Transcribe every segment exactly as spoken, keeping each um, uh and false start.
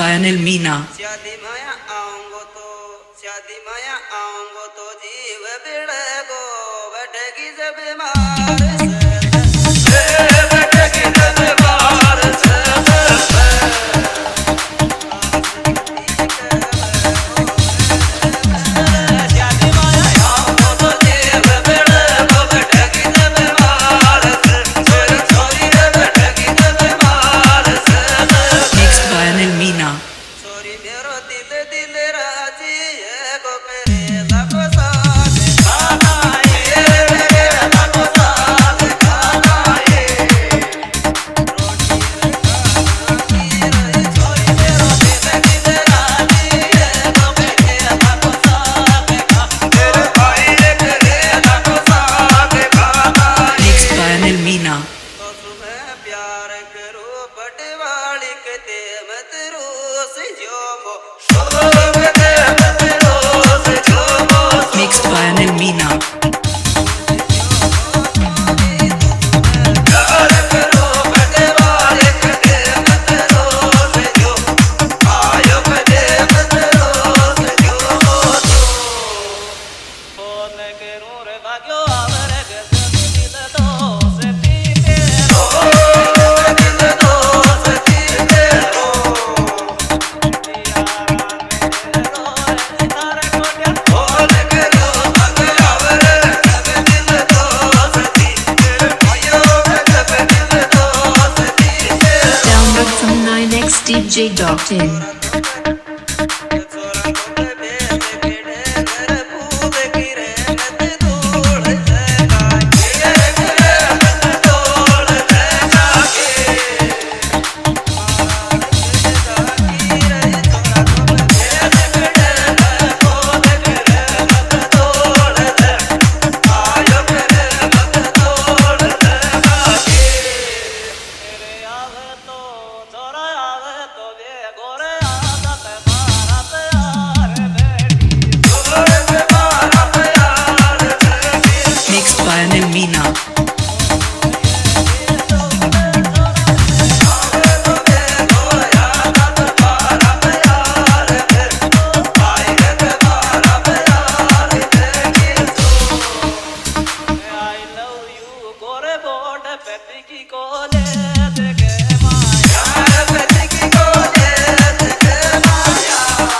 by Anil Meena. शादी माया आऊंगो तो शादी माया आऊंगो तो जीव बिड़गो बैठेगी जब मार से बैठेगी जब मार से शादी माया आऊंगो तो जीव बिड़गो बैठेगी जब मार से छोरी छोरी बैठेगी जब मार से Mixed by Anil Meena. छोरी मेरो दिल दिल राजी है गो करे लगो साथ खाना ये रे लगो साथ खाना ये रोटी खाना ये छोरी मेरो दिल दिल राजी है गो करे लगो साथ खा तेरे भाई रे करे लगो साथ खाना Mixed by Anil Meena. तो तुम्हें प्यार करो पटवाली के ते मत रोस जो मो शोभ के मत रोस जो मो Mixed by Anil Meena. प्यार करो पटवाली के ते मत रोस जो आयो के ते मत रोस जो मो फोन करो रे भाग्यो आवरे के दिल दोस टीते रो दिल दोस टीते रो यार मेरे रोए तारे कोटिया फोन करो भाग्यो आवरे के दिल दोस टीते आयो के दिल दोस टीते Download from nine x d j dot in. छोरा को भेद केड़े घर फूल गिरे नत तोड़ लगा के नत तोड़ लगा के मारा के रे छोरा को भेद केड़े घर फूल गिरे नत तोड़ लगा आयो करे नत तोड़ लगा के तेरे आवे तो छोरा आवे तो वे गोरे आदत मारा प्यार बेटी गोरे पे मारा प्यार बेटी Mixed by Anil Meena. आवे तो वे गोया आदत मारा प्यार बेटी आई रे पे मारा प्यार बेटी आई लव यू गोरे बोर्ड पे की कोले देखे माया पे की कोले देखे माया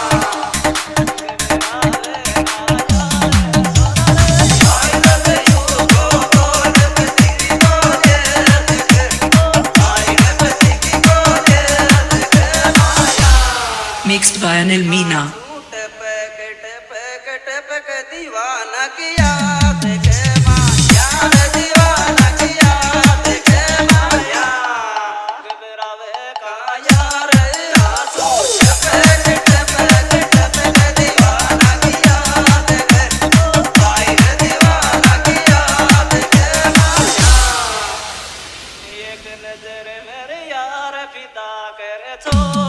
आई लव यू गोरे पे की कोले देखे आई पे की कोले देखे माया Mixed by Anil Meena. टूट पैकेट पैकेट पैक दीवाना किया देखे माया दीवाना किया देखे माया घबरावे का यार आंसू पैकेट पैकेट पैक दीवाना किया देखे आई रे दीवाना किया देखे माया एक नजर मेरे यार पिता करे छोड़